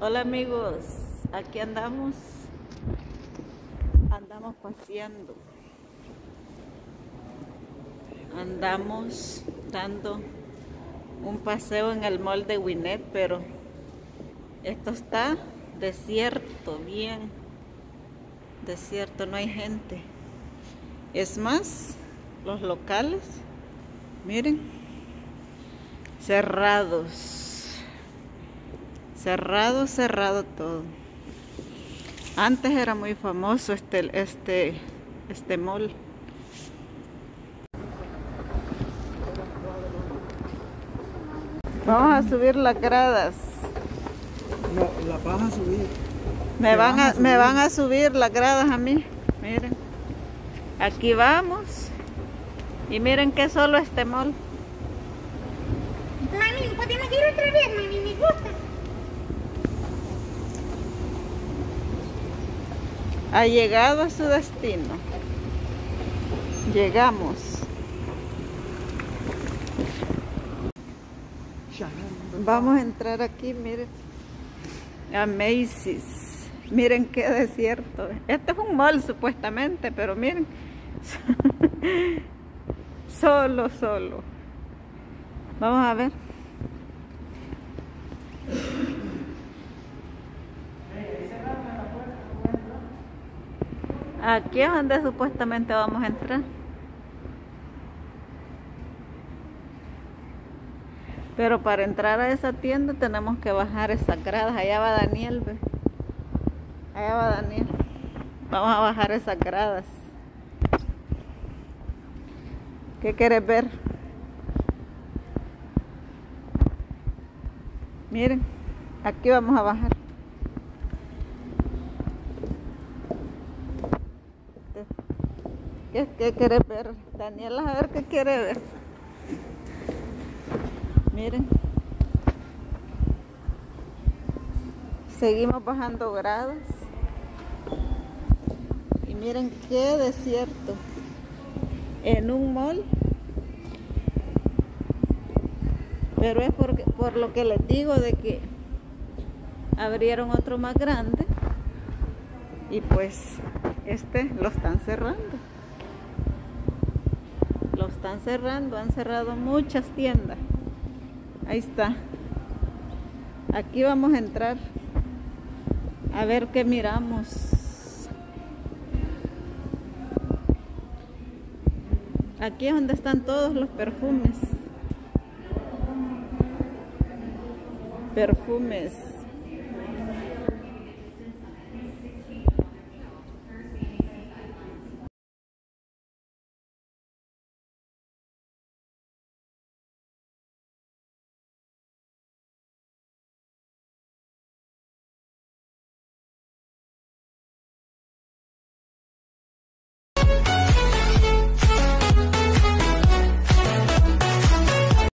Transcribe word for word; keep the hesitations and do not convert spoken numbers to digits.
Hola amigos, aquí andamos, andamos paseando, andamos dando un paseo en el mall de Gwinnett, pero esto está desierto, bien desierto, no hay gente. Es más, los locales, miren, cerrados. Cerrado, cerrado todo. Antes era muy famoso este, este, este mall. Vamos a subir las gradas. No, las vas a subir. Me van a, me van a subir las gradas a mí. Miren. Aquí vamos. Y miren que solo este mall. Mami, ¿podemos ir otra vez, mami? Me gusta. Ha llegado a su destino. Llegamos. Vamos a entrar aquí, miren. A Macy's. Miren qué desierto. Este es un mall supuestamente, pero miren. Solo, solo. Vamos a ver. Aquí es donde supuestamente vamos a entrar. Pero para entrar a esa tienda tenemos que bajar esas gradas. Allá va Daniel, ¿ve? Allá va Daniel. Vamos a bajar esas gradas. ¿Qué quieres ver? Miren, aquí vamos a bajar. ¿Qué, qué quiere ver? Daniela, a ver qué quiere ver. Miren. Seguimos bajando gradas. Y miren qué desierto. En un mall. Pero es por, por lo que les digo de que abrieron otro más grande. Y pues este lo están cerrando. Lo están cerrando, han cerrado muchas tiendas. Ahí está. Aquí vamos a entrar a ver qué miramos. Aquí es donde están todos los perfumes. Perfumes.